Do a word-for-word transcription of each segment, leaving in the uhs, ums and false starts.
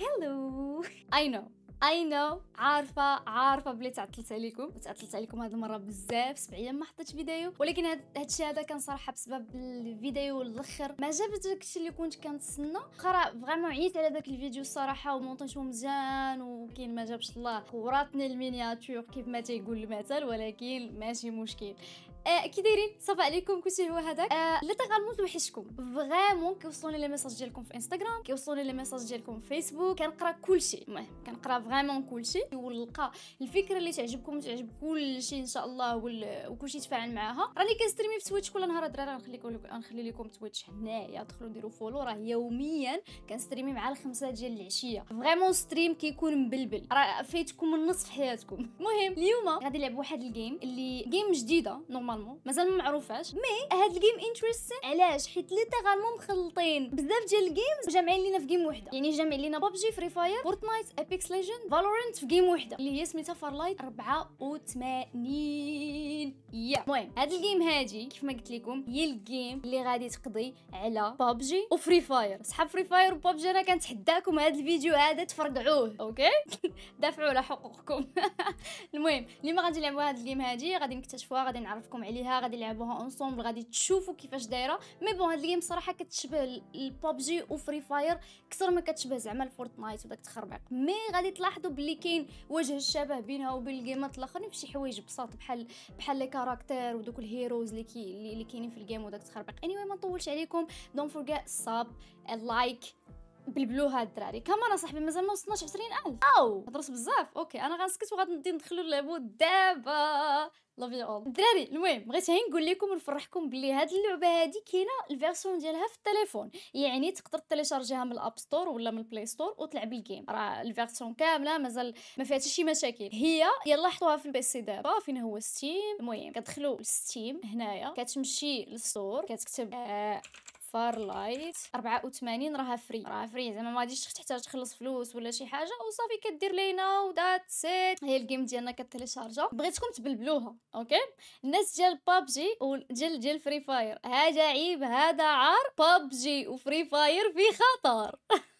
هلو. اي نو اي نو عارفه عارفه بلي تعطلت عليكم تعطلت عليكم هذه المره بزاف، سبع ايام ما حطيتش فيديو، ولكن هذا الشيء هذا كان صراحه بسبب الفيديو الاخر ما جابت داكشي اللي كنت كنتسنى. خرا فريمون عييت على داك الفيديو الصراحه ومونطيتو مزيان وكاين ما جابش الله وراتني المينياتور كيف ما تيقول المثل، ولكن ماشي مشكل. آه كي دايرين صافا عليكم كلشي هو هذاك. آه لا تغالموا توحشكم فريمون، كيوصلوني لي ميساج ديالكم في انستغرام، كيوصلوني لي ميساج ديالكم في فيسبوك، كنقرا كلشي، المهم كنقرا فريمون كلشي ونلقى الفكره اللي تعجبكم تعجب كلشي ان شاء الله وكلشي يتفاعل معاها. راني كنستريمي في تويتش كل نهار الدراري، غنخليكم نخلي لكم تويتش هنايا، دخلوا ديروا فولو، راه يوميا كنستريمي مع الخمسة ديال العشيه، فريمون ستريم كيكون مبلبل، راه فايتكم النص في حياتكم. المهم اليوم غادي نلعب واحد الجيم اللي جيم جديده نورمالمون مازال ما معروفاش، مي هاد الجيم انتريستين. علاش؟ حيت ليترالمون مخلطين بزاف ديال الجيمز وجامعين لينا في جيم وحده، يعني جامعين لينا بابجي، فري فاير، فورتنايت، ايبكس ليجند، فالورانت في جيم وحده اللي هي سميتها فارلايت أربعة وثمانين. يا المهم هاد الجيم هادي كيف ما قلت لكم هي الجيم اللي غادي تقضي على بابجي وفري فاير. صحاب فري فاير وبابجي انا كنتحداكم هاد الفيديو هذا تفرقعوه، اوكي؟ دافعوا على حقوقكم. المهم اليوم غادي نلعبوا هاد الجيم هادي، غادي نكتشفوها، غادي نعرفكم عليها، غادي نلعبوها اونصومبل، غادي تشوفوا كيفاش دايره. مي بون هاد الجيم صراحه كتشبه البابجي وفري فاير اكثر ما كتشبه زعما الفورتنايت وداك التخربيق، مي غادي تلاحظوا بلي كاين وجه الشبه بينها وبين الجيمات الاخرين في شي حوايج بساط بحال بحال لي كاركتير ودوك الهيروز اللي كي اللي كاينين في الجيم وداك التخربيق. اني anyway ما نطولش عليكم، دونت فورغيت ساب لايك بلبلوها الدراري. كمان انا صاحبي مازال ما وصلناش عشرين ألف او هضرت بزاف. اوكي انا غنسكت وغادي ندخلوا نلعبوا دابا. لاف يو اول الدراري. المهم بغيت غير نقول لكم ونفرحكم بلي هاد اللعبه هادي كاينه الفيرسيون ديالها في التليفون، يعني تقدر تيليشارجيها من الاب ستور ولا من البلاي ستور وتلعب الجيم، راه الفيرسيون كامله مازال ما فيها حتى شي مشاكل. هي يلا حطوها في البي سي دابا فين هو ستيم. المهم كتدخلوا لستيم هنايا، كتمشي للستور، كتكتب آه فارلايت أربعة وثمانين، راها فري، راها فري زعما ما غاديش تحتاج تخلص فلوس ولا شي حاجه، وصافي كدير لينا ودات سيت. هي الجيم ديالنا كتيليشارجا. بغيتكم تبلبلوها اوكي. الناس ديال بابجي وديال ديال فري فاير هذا عيب هذا عار، بابجي وفري فاير في خطر.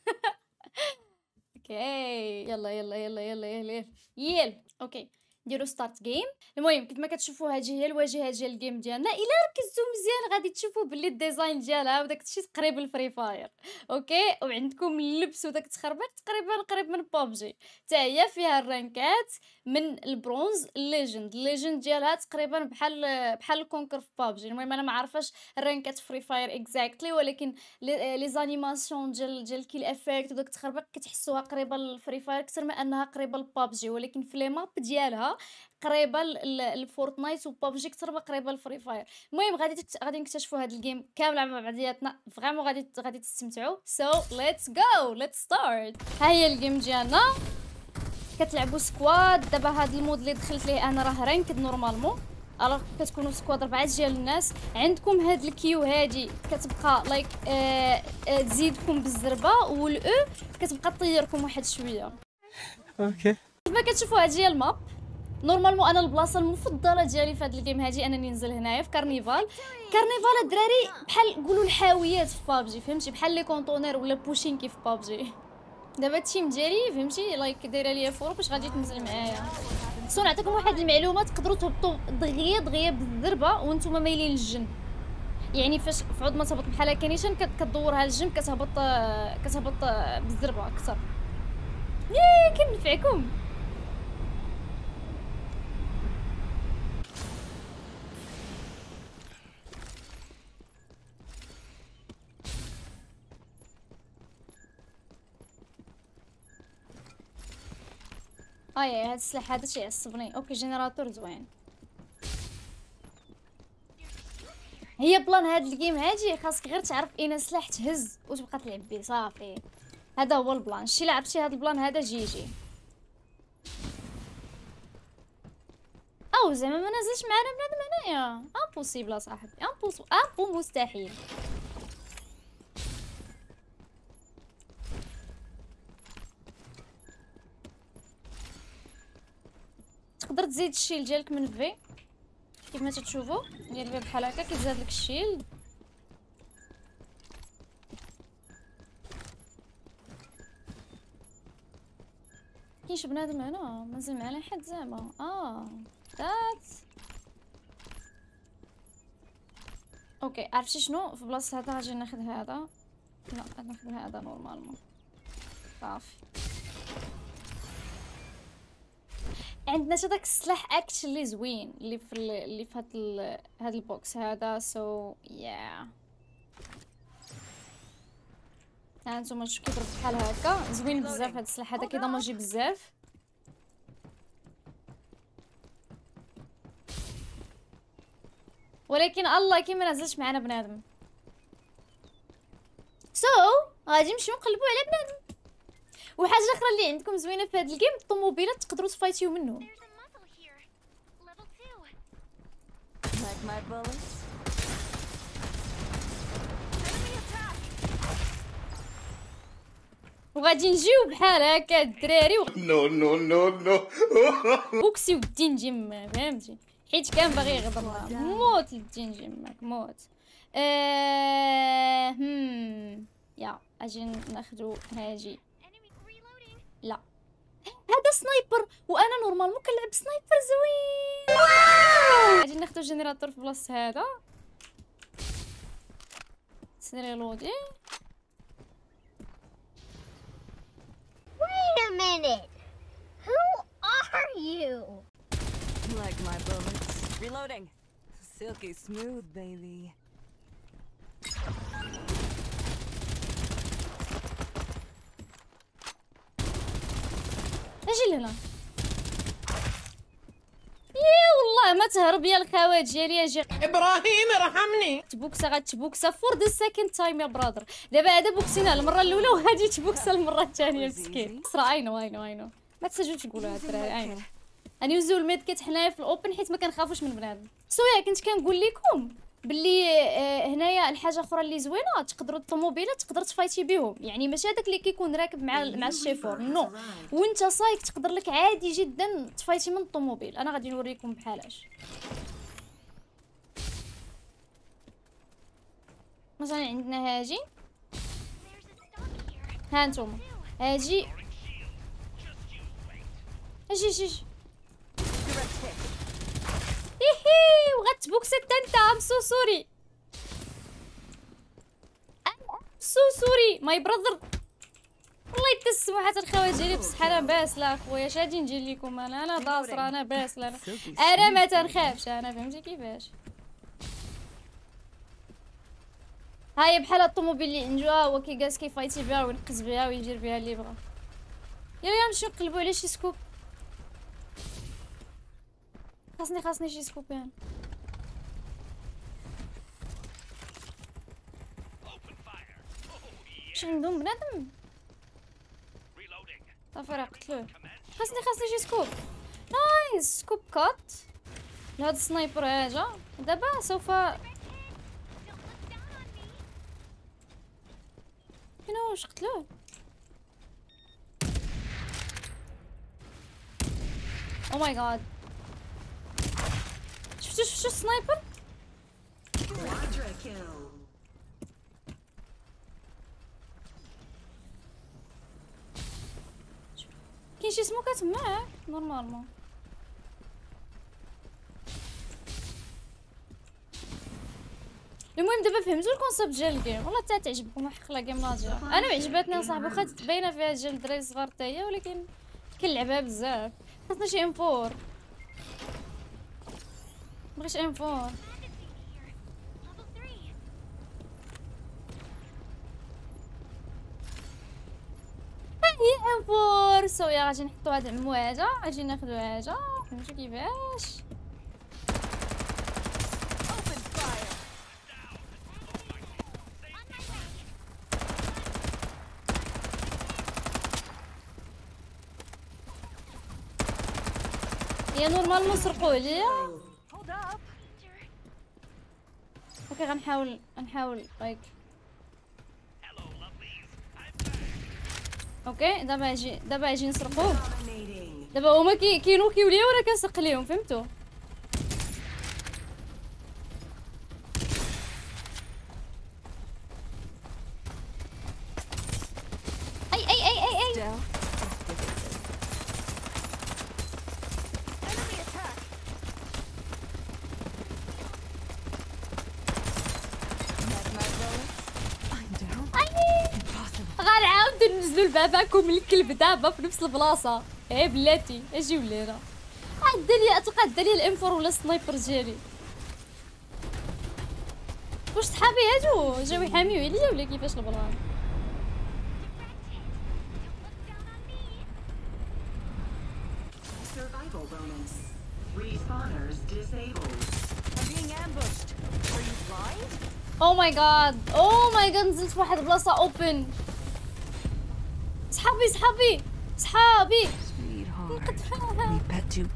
اوكي يلا يلا يلا يلا يلا يلا اوكي نديرو ستارت جيم. المهم كيف ما كتشوفوا هذه هي الواجهه ديال الجيم ديالنا، الا ركزتوا مزيان غادي تشوفوا باللي الديزاين ديالها وداك الشيء تقريبا الفري فاير، اوكي؟ وعندكم اللبس وداك التخربيق تقريبا قريب من بابجي، حتى هي فيها الرانكات من البرونز الليجند. الليجند ديالها تقريبا بحال بحال الكونكر في بابجي. المهم انا ما عارفاش الرانكات فري فاير اكزاكتلي، ولكن لي زانيماسيون ديال ديال الكيل افكت وداك التخربيق كتحسوها قريبه للفري فاير اكثر ما انها قريبه لبابجي، ولكن في لي ماب ديالها قريبه لفورتنايت وبابجي اكثر ما قريبه لفري فاير. المهم غادي غادي نكتشفوا هذا الجيم كامله مع بعضياتنا، فريمون غادي غادي تستمتعوا. سو ليتس جو ليتس ستارت. ها هي الجيم ديالنا، كتلعبوا سكواد. دابا هذا المود اللي دخلت ليه انا راه رانكد نورمالمون، الوغ كتكونوا سكواد ربعه ديال الناس. عندكم هاد الكيو هادي كتبقى لايك آه آه تزيدكم بالزربه، والاو كتبقى طيركم واحد شويه. اوكي كيف ما كتشوفوا هذه هي الماب. نورمالمون انا البلاصه المفضله ديالي في هذا الجيم هادي انني ننزل هنايا في كارنيفال. كارنيفال الدراري بحال نقولوا الحاويات في بابجي، فهمتي؟ بحال لي كونطونير ولا بوشين كيف بابجي. دابا التيم ديالي فهمتي لايك دايره ليا فورو باش غادي تنزل معايا. سو نعطيكم واحد المعلومه، تقدروا تهبطوا دغيا دغيا بالضربه وانتم مايلين للجنب، يعني فاش في عود ما تهبط بحال هكا نيشان كتدورها للجنب كتهبط كتهبط بالضربه اكثر. ياي كنفعكم. اي هاد السلاح هذا شي يعصبني. اوكي جينيراتور زوين. هي بلان هاد الجيم هادي خاصك غير تعرف اين سلاح تهز وتبقى تلعب بيه صافي، هذا هو البلان. شي لا عرفتي هاد البلان هذا جي جي. او زعما ما نازلش معنا بنادم هنايا، امبوسيبل اصاحبي، امبوس امبو مستحيل. تقدر تزيد الشيل ديالك من في كيف ما تشوفوا، دير في بحال هكا كيتزاد لك الشيل. كاينش بنادم هنا مازال معنا حد زعما. اه ذات اوكي. عرفتي شنو في بلاصه هذا غادي ناخذ هذا. لا ناخذ هذا نورمالمون صافي. عندنا حتى داك السلاح اكشلي زوين اللي في ال... اللي في هاد ال... هاد البوكس هذا. سو يا ها انتما شوفوا كيضرب بحال هكا زوين بزاف. هاد السلاح هذا كيدمجي بزاف. ولكن الله كي ما نزلش معنا بنادم. سو so, غادي نمشيو نقلبوا على بنادم. وحاجه اخرى اللي عندكم زوينه في هاد الجيم الطوموبيلات تقدروا تفايتيو منهم. وغادي نجيو بحال هكا الدراري نو نو نو نو بوكسي ودي نجي ما فهمتي حيت كان باغي يغدر. موت ودي نجي معاك موت. أه... هم يا اجي ناخذو هاجي. لا هذا سنايبر وانا نورمالمون كنلعب سنايبر زوين. اجي ناخذو جينيراتور في بلاصه هذا. سيري لودي. Wait a minute. Who are you? Like my bullets. Reloading. Silky smooth, baby. اجي لهنا. يا والله ما تهرب يا الخوات ديالي. اجي ابراهيم ارحمني. تبوكسا غتبوكسا فور ذا سكند تايم يا برادر. دابا هذا بوكسينا المره الاولى وهادي تبوكسا المره الثانيه مسكين. صرا اينو اينو اينو ما تسجلوش تقولوا هاد الدراري اينو. غنيوزيو الميد كيت حنايا في الاوبن حيت ما كنخافوش من بنادم. سويا كنت كنقول لكم باللي آه هنايا الحاجه اخرى اللي زوينه تقدروا الطوموبيلات تقدر تفايتي بهم. يعني ماشي هذاك اللي كيكون راكب مع مع الشيفور نو. وانت سايق تقدر لك عادي جدا تفايتي من الطوموبيل. انا غادي نوريكم بحالاش. مثلا عندنا هاجي ها انتم هاجي اجي اجي هيهي وغتبوكس انت ام سو سوري سو سوري ماي براذر. والله يتسموا حتى الخوات ديالي بصح انا باسله اخويا. اش غادي نجي لكم انا انا ضاصره انا باسله انا انا ما تنخافش انا فهمتي كيفاش. هاي بحال الطوموبيل اللي عنده هو كي جالس كيفايتي بها وينقز بها ويدير بها اللي بغا. يلا يلا نمشيو نقلبوا على شي سكوب. خاصني خاصني شي سكوب يعني. واش عندهم بنادم؟ صافي راه قتلوه. خاصني خاصني شي سكوب. نايس سكوب كات لهاد السنايبر هاجا. دابا سوف فين هو واش قتلوه؟ او ماي جاد شفتو شفتو السنايبر؟ كاين شي سموكه تما نورمالمون. المهم دابا فهمتوا الكونسيبت ديال الجيم. والله حتى تعجبكم حق لا جيم ناضيه. انا عجبتني صاحبي واخا باينه فيها ديال الدراري الصغار حتى هي ولكن كنلعبها بزاف. خاصنا شي ام فور. مبغيتش ام فور. هي ام فور. سويا غادي نحطو هاد المواجه غادي ناخدو هاجه فهمتوا كيفاش. هي نورمالمون سرقوه ليا. اوكي غنحاول غنحاول لايك اوكي. دابا اجي دابا اجي نسرقوه. دابا هما كي كينوكيو ليا وانا كنسرق ليهم فهمتوا. اي اي اي اي اي ننزلوا لباباكم الكلب دابا في نفس البلاصه. ايه بلاتي اجيو لينا. عدا لي اتوقع عدا لي الام أربعة ولا السنايبر ديالي. واش صحابي هادو جاو يحاميو عليا ولا كيفاش البلان؟ Survival bonus. Respawners disabled. I'm being ambushed. Are you blind? او ماي جاد او ماي جاد نزلت في واحد البلاصه اوبن. صحابي صحابي صحابي Sweetheart, we bet you.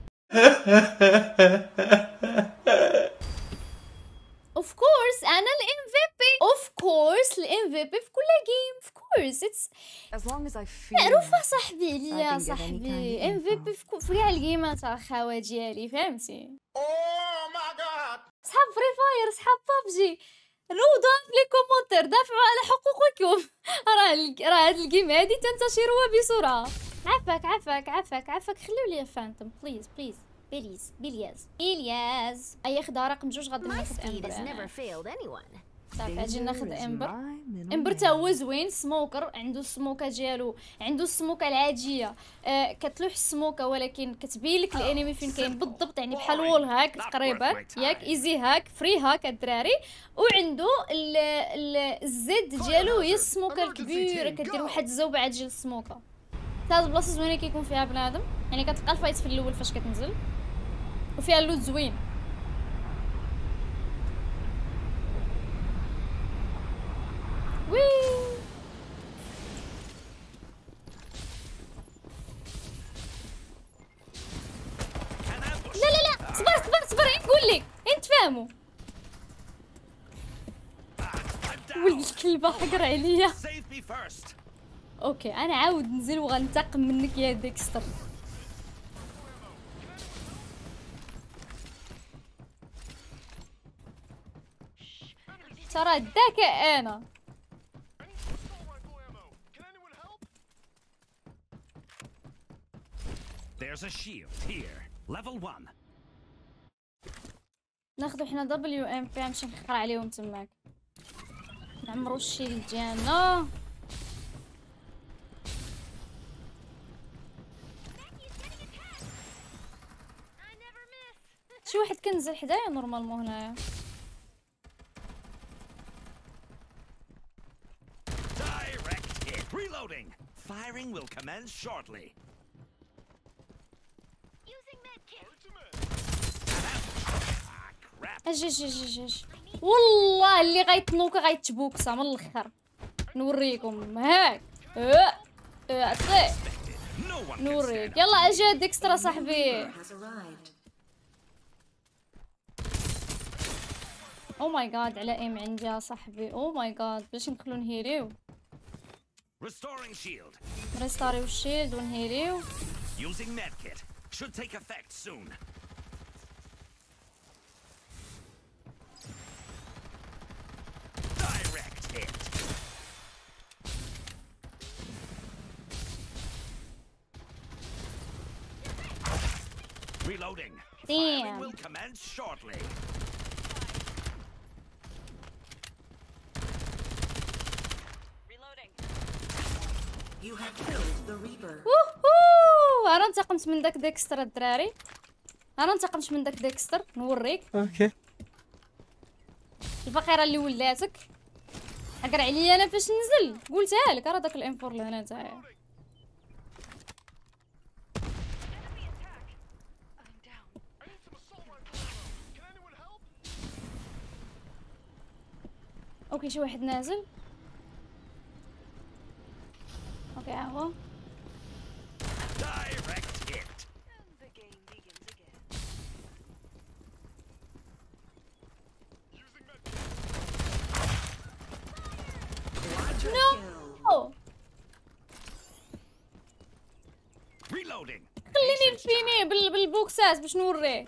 اوف كورس انا الام في بي. اوف كورس الام في بي في كل جيم. اوف كورس اتس As long as I feel. معروفه صاحبي عليا. I can get any صاحبي kind of ام في بي info. في كو- في كاع الجيمات الخاوه ديالي فهمتي. Oh my god! صحاب فري فاير صحاب بابجي نوضوا في لي كومونتير دافعوا على حقوقكم. راه ال- راه هاد الجيم هادي تنتشروا بسرعه. عافاك عافاك عافاك عافاك خليو لي فانتوم بليز بليز بليز بلياز بلياز. اي خدا رقم جوج غادي My ناخذ speed امبر. has never أنا. failed anyone. صافي اجي ناخذ Danger is امبر. my middle امبر تا name. هو زوين سموكر عنده السموكه ديالو عنده السموكه العاديه. آه كتلوح السموكه ولكن كتبين لك الانمي فين كاين بالضبط يعني بحال وول هاك تقريبا ياك ايزي هاك فري هاك الدراري. وعنده ال ال الزد ديالو هي السموكه الكبيره كدير واحد الزوبعه عاد تجي السموكه. هاد البلاصه زوينه كيكون فيها بنادم يعني كتلقى الفايت في الاول فاش كتنزل وفيها اللوت زوين. وي لا لا لا صبر صبر صبر نقول لك انت فاهمو. ولد الكلبه حقر عليا. Save me first! اوكي انا عاود نزل وغنتقم منك يا ديكستر. ترى الذكاء انا. There's a shield here. Level one. ناخذ حنا دبليو ام بي نمشي نخرع عليهم تماك. نعمرو الشيل ديالنا. شي واحد كنزل حدايا نورمالمون هنايا. Direct hit. Reloading. Firing will commence shortly. Using medkit. Ah, crap. اجي اجي اجي اجي والله اللي غيتنوكا غيتبوكسا من الاخر. نوريكم هاك. اه اه طيح. No one can نوريك stand يلا اجي ديكسترا صاحبي. Has arrived. او ماي جاد على ايم عندي يا صاحبي. او ماي جاد باش ندخلو نهيليو. Restoring shield. ريستاريو الشيلد ونهيليو. Using medkit. Should take effect soon. Direct hit. Reloading. Firing Damn. will commence shortly. Reloading. You have killed the Reaper. ووهو انا انتقمت من داك ديكستر الدراري. انا انتقمت من داك ديكستر نوريك. اوكي الفقيره اللي ولاتك حقر عليا انا فاش نزل قلتها لك راه داك الانفور لهنا تاعي. اوكي شي واحد نازل. اوكي ها هو. Direct hit. The game begins again. Quadra No. kill. أوه. Reloading. خليني نفيني بال بالبوكسات باش نوريه.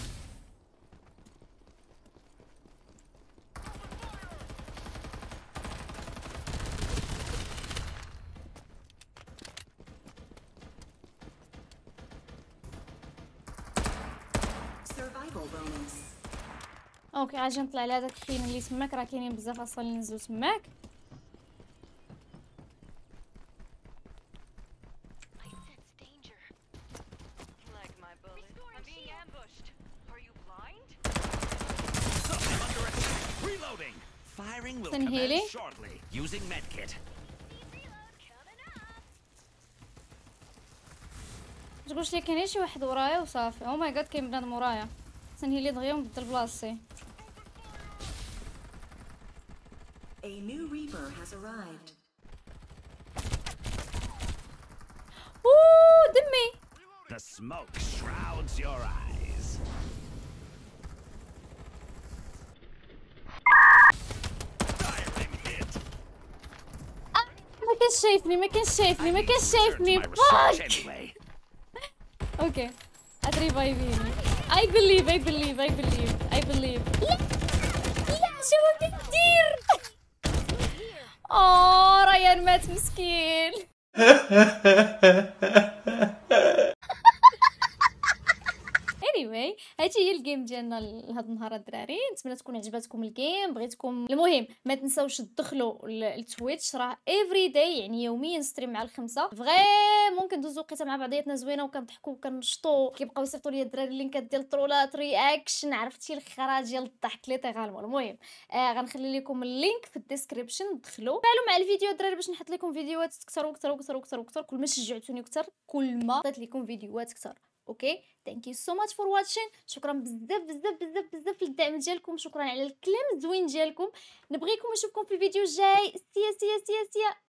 Survival bonus. اوكي عاجي نطلع على هذاك الخيم اللي تماك راه كاينين بزاف اصلا اللي نزلوا تماك. Reloading. Firing will Then healing. commence shortly. Using medkit. تقولش لي كاين شي واحد ورايا وصافي. او ماي جاد كاين بنادم ورايا. تنهيلي دغيا ونبدل بلاصتي. A new Reaper has arrived. اوه دمي. The smoke shrouds your eyes. Firing hit. ما كانش شايفني ما كانش شايفني ما كانش شايفني. My research فاك. anyway. اوكي اتريفايفيني. I believe I believe I believe I believe. لا لا شو كدير. اوه ريان مات مسكين. anyway هادي هي الجيم ديالنا لهاد النهار الدراري. نتمنى تكون عجباتكم الجيم بغيتكم. المهم ما تنساوش تدخلوا للتويتش راه افري داي يعني يوميا ستريم مع الخمسه فريمون كندوزو وقيته مع بعضياتنا زوينه وكنضحكوا وكنشطوا. كيبقاو يصيفطوا لي الدراري اللينكات ديال الترولات رياكشن عرفتي الخراج ديال الضحك ليتيرالمون. المهم آه غنخلي لكم اللينك في الديسكريبشن دخلوا فعلوا مع الفيديو الدراري باش نحط لكم فيديوهات اكثر واكثر واكثر واكثر واكثر. كل ما شجعتوني اكثر كل ما حطيت لكم فيديوهات اكثر. اوكي ثانك يو سو ماتش فور واتشين. شكرا بزاف بزاف بزاف بزاف للدعم ديالكم. شكرا على الكلام الزوين ديالكم. نبغيكم نشوفكم في الفيديو الجاي. سيا سيا سيا سيا.